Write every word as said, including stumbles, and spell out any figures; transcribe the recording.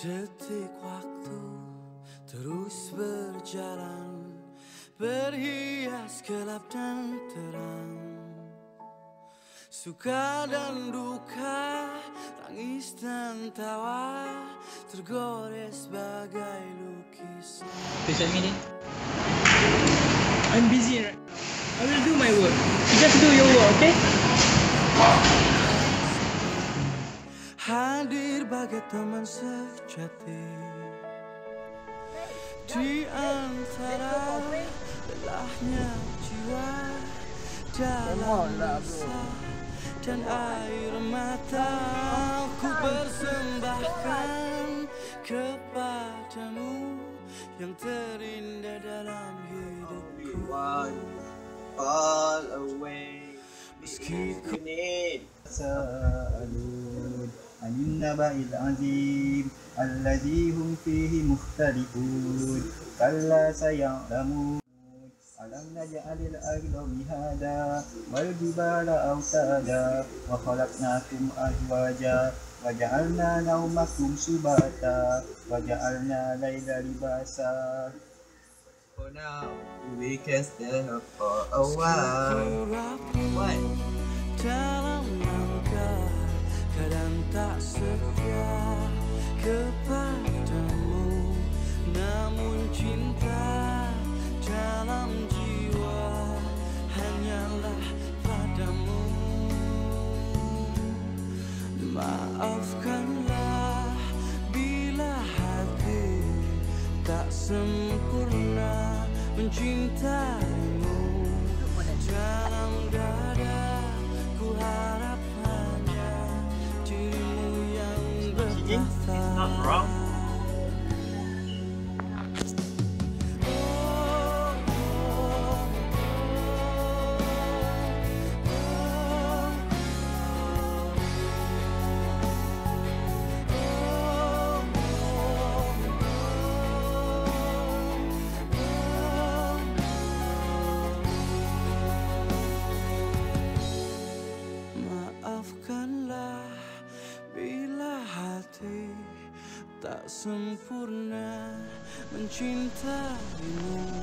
Detik waktu terus berjalan, berhias gelap dan terang, suka dan duka, tangis dan tawa, tergores bagai lukisan. Social media. I'm busy right now. I will do my work. Just do your work, okay? Hadir bagai teman sejati di antara lelahnya jiwa, dalam rasa dan air mata ku persembahkan kepadamu yang terindah dalam hidupku. All away Meski ku سألون عن النبأ العظيم الذي هم فيه مختلفون كلا سيعلمون ألم نجعل الأرض مهادا والجبال أوتادا وخلقناكم أزواجا وجعلنا نومكم سباتا وجعلنا الليل لباسا. For now, we can stand for a while. What? dalam langkah, kadang tak setia kepadamu, namun cinta dalam jiwa hanyalah padamu. Maafkanlah bila hati tak sempurna mencintaimu, dalam dada ku harap hanya dirimu yang bertahta. Maafkanlah bila hati tak sempurna mencintaimu,